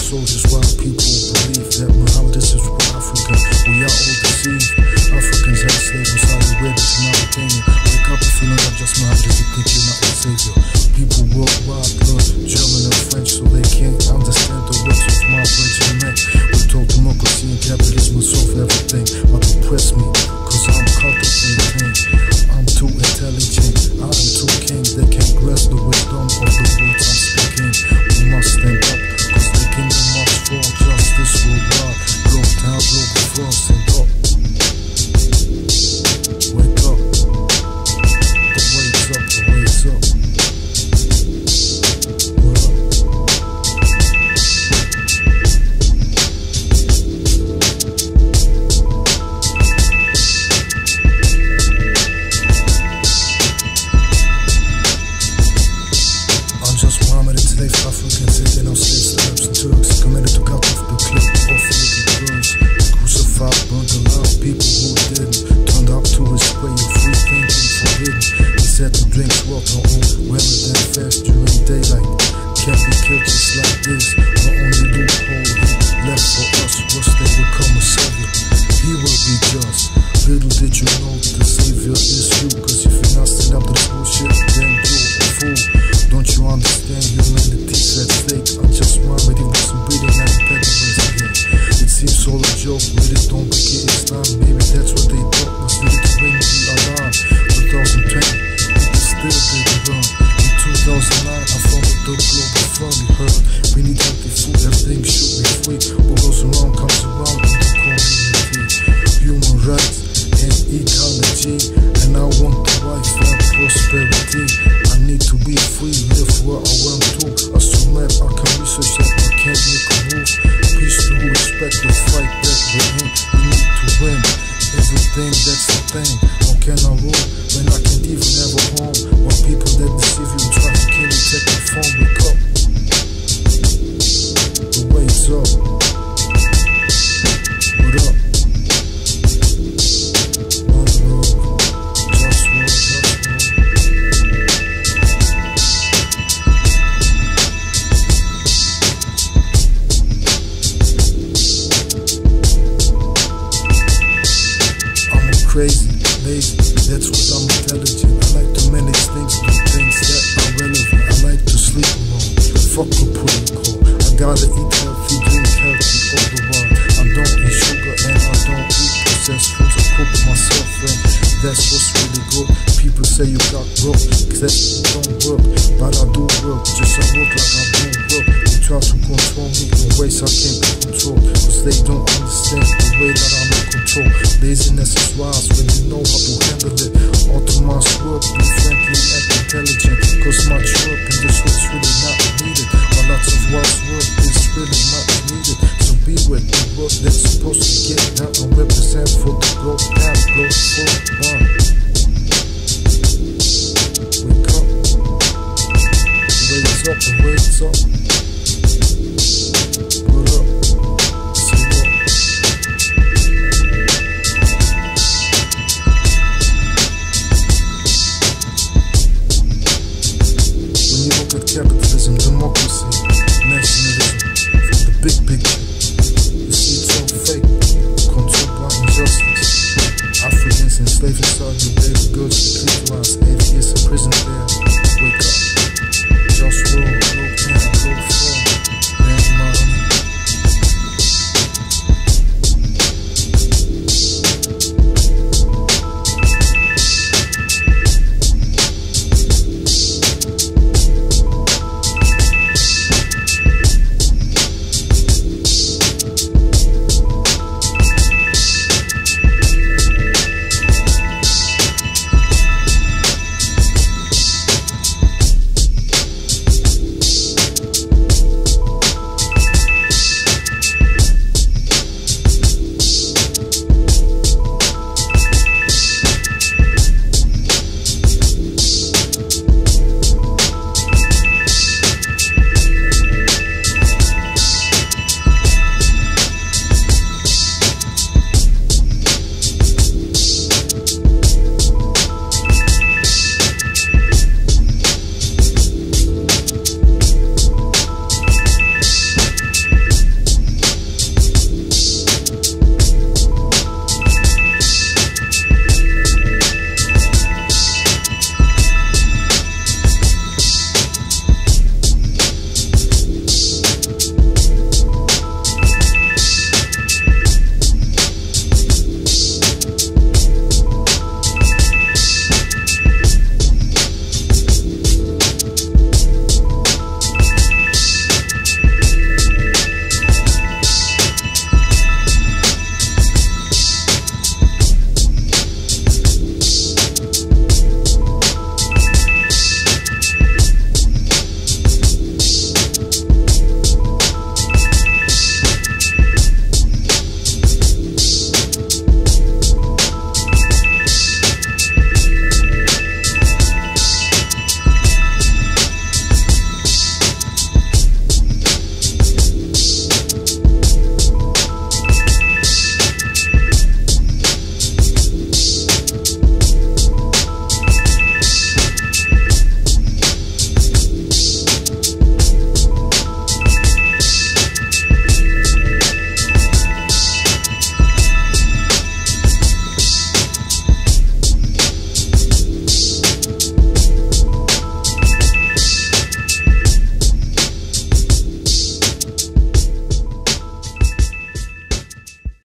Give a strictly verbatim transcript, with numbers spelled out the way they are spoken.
soldiers, while people believe that Muhammad is for Africa. We are all deceived. Africans have slaves in Saudi Arabia to Mauritania. Wake up, feeling like just Muhammad if you think you're not a savior. People worldwide learn German and French so they can't understand the words of my regiment. We're told democracy and capitalism will solve everything, but oppress me, cause I'm cultivating. I'm too intelligent, I am too king. They can't grasp the wisdom of the words I'm speaking. We must stand up, cause the kingdom must fall. Justice will rise, globe down, global frost, and up. Wake up, the wait's up, the wait's up. Africans taking on slaves, Arabs and Turks, committed to cut off the clip of naked girls, crucified, burned alive, people who didn't, turned up to his way of free thinking forbidden. He said to drink water on rather than fast during daylight. Can't be killed just like this. The only loophole he left for us was they would come a savior. He will be just. Little did you know the savior is you, cause if you're not stand up to this bullshit, then you're a fool. Don't you understand humanity's at stake? I just Muhammad, he wasn't breathing and impediments again. It seems all a joke, really don't get Islam. Maybe that's what they thought was needed to bring the alarm. twenty twenty, people still didn't run. In two thousand nine, I founded the Global Fund. You heard, we need healthy food, everything should be free. What goes around comes around in the community. Human rights and ecology, and I want the life and prosperity. I need to be free, live where I want to. As to map, I can research that I can't make a move. Peace to respect the fight that we're in. We need to win everything, that's the thing. How can I rule when I can't even have a home? While people that deceive you try to kill you, take the phone, wake up. The wait's up. What up? Crazy, lazy, that's what I'm intelligent. I like to manage things, do things that are relevant. I like to sleep alone, fuck a protocol. I gotta eat healthy, drink healthy all the while. I don't eat sugar and I don't eat processed foods. I cook myself and that's what's really good. People say you got broke, that don't work, but I do work, just I work like I don't work. They try to control me in ways I can't control, cause they don't understand the way that I'm in control. Laziness is wise when you know how to handle it. All too much work, be friendly and intelligent, cause much work in this world's really not needed. But lots of wise work is really not needed. So be with the work that's supposed to get done and represent for the growth and growth for one. Wake up, wake up and wake up. Put up, say what? When you look at capitalism, democracy, nationalism, from the big picture, you see it's all fake, controlled by injustice. Africans enslaved in Saudi Arabia, girls brutalized, atheists in prison there. Wake up, just roll.